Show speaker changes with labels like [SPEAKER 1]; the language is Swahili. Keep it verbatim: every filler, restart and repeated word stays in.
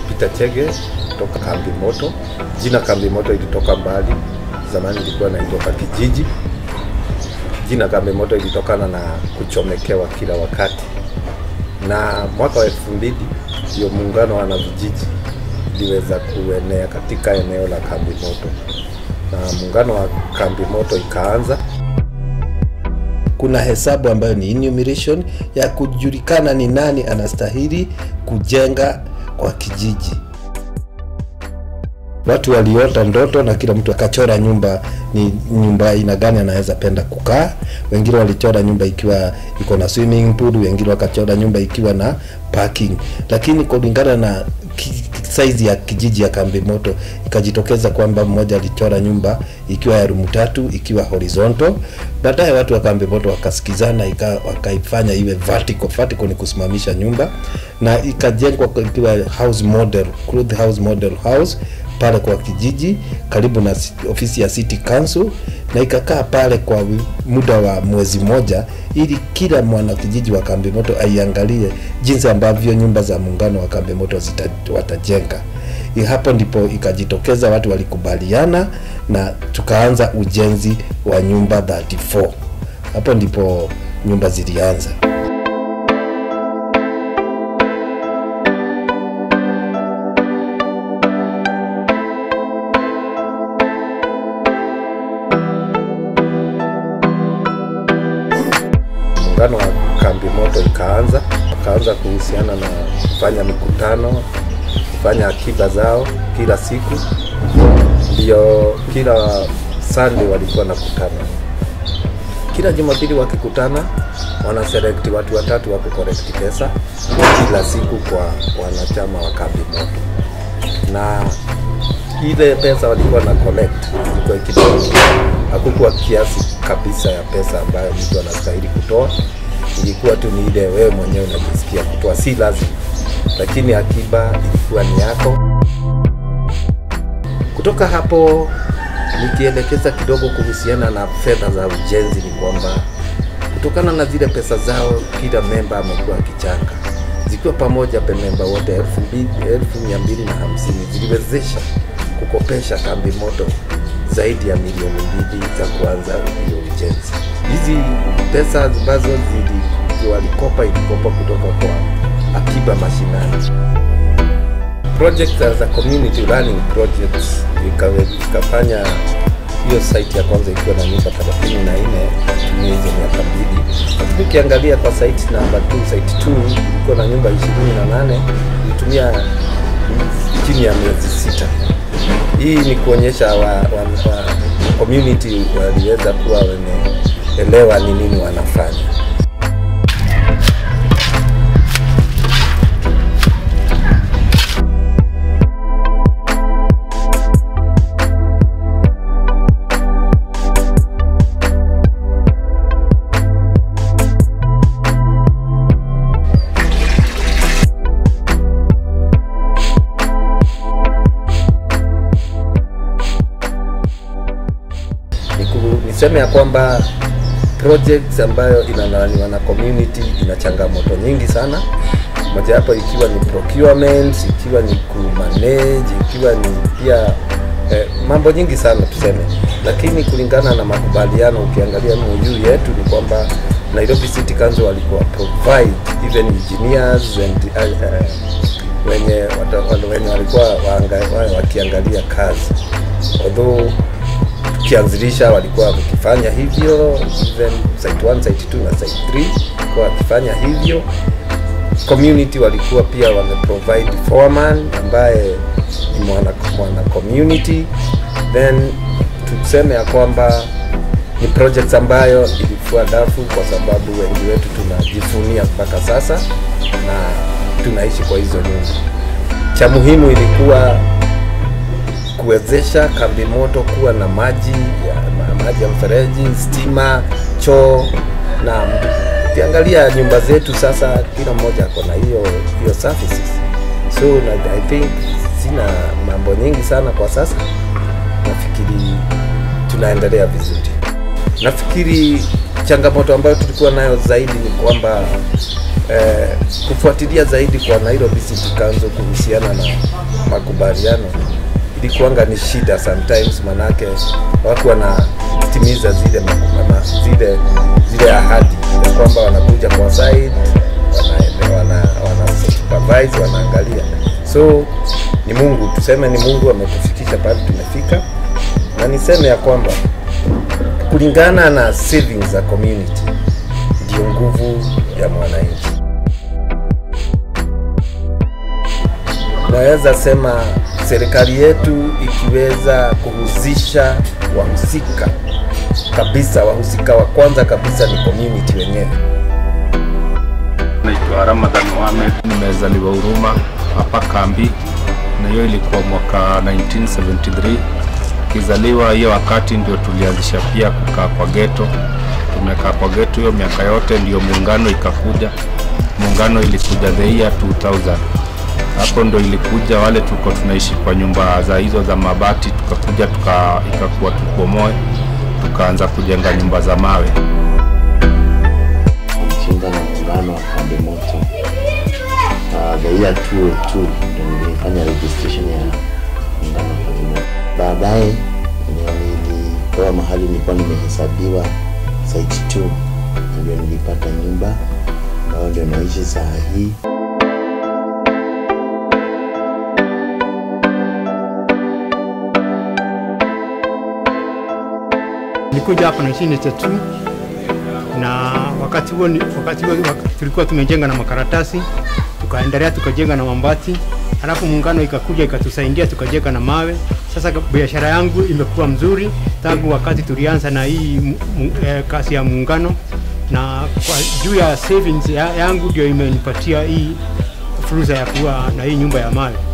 [SPEAKER 1] naitwa Peter Chege kutoka Kambi Moto. Jina Kambi Moto ilitoka mbali. Zamani ilikuwa inaitwa kijiji. Jina Kambi Moto ilitokana na kuchomekewa kila wakati. Na mwaka wa elfu mbili ndio muungano wa wanavijiji liweza kuenea katika eneo la Kambi Moto. Na muungano wa Kambi Moto ikaanza.
[SPEAKER 2] Kuna hesabu ambayo ni enumeration ya kujulikana ni nani anastahili kujenga kwa kijiji. Watu waliota ndoto na kila mtu akachora nyumba, ni nyumba aina gani anaweza penda kukaa. Wengine walichora nyumba ikiwa iko na swimming pool, wengine wakachora nyumba ikiwa na parking. Lakini kulingana na size ya kijiji ya Kambi Moto ikajitokeza kwamba mmoja alichora nyumba ikiwa ya room tatu ikiwa horizontal. Baadaye watu wa Kambi Moto wakasikizana wakaifanya iwe vertical. Vertical ni kusimamisha nyumba, na ikajengwa ikiwa house model, cloth house model house pale kwa kijiji karibu na ofisi ya City Council, na ikakaa pale kwa muda wa mwezi moja ili kila mwana kijiji wa Kambi Moto aiangalie jinsi ambavyo nyumba za muungano wa Kambi Moto zita, watajenga. Hapo ndipo ikajitokeza, watu walikubaliana na tukaanza ujenzi wa nyumba thelathini na nne. Hapo ndipo nyumba zilianza.
[SPEAKER 1] Muungano wa Kambi Moto ikaanza, wakaanza kuhusiana na kufanya mikutano, kufanya akiba zao kila siku. Ndio kila Sunday walikuwa nakutana. Kila Jumapili wakikutana, wana select watu watatu wa collect pesa kila siku kwa wanachama wa Kambi Moto. Na ile pesa walikuwa na collect ilikuwa kidogo. Hakukuwa kiasi kabisa ya pesa ambayo mtu anastahili kutoa. Ilikuwa tu ni ile wewe mwenyewe unajisikia kutoa, si lazima. Lakini akiba ilikuwa ni yako. Kutoka hapo nikielekeza kidogo kuhusiana na fedha za ujenzi, ni kwamba kutokana na zile pesa zao kila member amekuwa akichanga, zikiwa pamoja pe member wote elfu mia mbili na hamsini ziliwezesha kukopesha Kambi Moto zaidi ya milioni mbili za kuanza hiyo ujenzi. Hizi pesa ambazo zili walikopa ilikopa kutoka kwa akiba mashinani. Project as a community running projects ikafanya hiyo site ya kwanza ikiwa na nyumba thelathini na nne tumia hizo miaka mbili. Lakini ukiangalia kwa site number two, site two iko na nyumba ishirini na nane, ilitumia chini ya miezi sita. Hii ni kuonyesha wa, wa, wa community waliweza kuwa wameelewa ni nini wanafanya. Niseme ya kwamba projects ambayo inalaniwa na community ina changamoto nyingi sana. Moja hapo ikiwa ni procurement, ikiwa ni kumanage, ikiwa ni pia eh, mambo nyingi sana tuseme. Lakini kulingana na makubaliano, ukiangalia M O U yetu ni kwamba Nairobi City Council walikuwa provide even engineers and uh, uh, wenye wenye walikuwa wakiangalia kazi. Although kianzilisha walikuwa wakifanya hivyo, even site one, site two na site three kwa wakifanya hivyo. Community walikuwa pia wame provide foreman ambaye ni mwana, mwana community. Then tuseme ya kwamba ni projects ambayo ilifua dafu kwa sababu wengi wetu tunajifunia mpaka sasa na tunaishi kwa hizo nyumba. Cha muhimu ilikuwa kuwezesha Kambi Moto kuwa na maji ya maji ya mfereji, stima, choo, na ukiangalia nyumba zetu sasa kila mmoja ako na hiyo hiyo services. So I think sina mambo nyingi sana kwa sasa. Nafikiri tunaendelea vizuri. Nafikiri changamoto ambayo tulikuwa nayo zaidi ni kwamba eh, kufuatilia zaidi kwa Nairobi City Council kuhusiana na makubaliano ilikuanga ni shida sometimes, manake watu wanatimiza zile makubaliano, zile zile ahadi ya kwamba wanakuja kwa site, wana wana, wana supervise, wanaangalia. So ni Mungu, tuseme ni Mungu ametufikisha pale tumefika, na niseme ya kwamba kulingana na savings za community ndio nguvu ya mwananchi. Naweza sema serikali yetu ikiweza kuhusisha wahusika kabisa, wahusika wa kwanza kabisa ni community wenyewe.
[SPEAKER 3] Naitwa Ramadhan Mohamed, nimezaliwa Huruma hapa Kambi, na hiyo ilikuwa mwaka nineteen seventy-three. Kizaliwa hiyo wakati ndio tulianzisha pia kukaa kwa ghetto. Tumekaa kwa ghetto hiyo miaka yote, ndio muungano ikakuja. Muungano ilikuja the year two thousand. Hapo ndo ilikuja wale tuko tunaishi kwa nyumba za hizo za mabati, tukakuja tuka ikakuwa tukomoe, tukaanza kujenga nyumba za mawe.
[SPEAKER 4] Chinga na muungano wa Kambi Moto. Uh, the year two thousand two ndio nilifanya registration ya muungano wa Kambi Moto. Baadaye nilipewa mahali nilikuwa nimehesabiwa site two, ndio nilipata nyumba ambayo ndio naishi saa hii.
[SPEAKER 5] Nikuja hapa nineteen eighty-two, na wakati huo wakati huo tulikuwa tumejenga na makaratasi, tukaendelea tukajenga na mambati, halafu muungano ikakuja ikatusaidia tukajenga na mawe. Sasa biashara yangu imekuwa mzuri tangu wakati tulianza na hii eh, kasi ya muungano, na kwa juu ya savings ya, yangu ndio imenipatia hii fursa ya kuwa na hii nyumba ya mawe.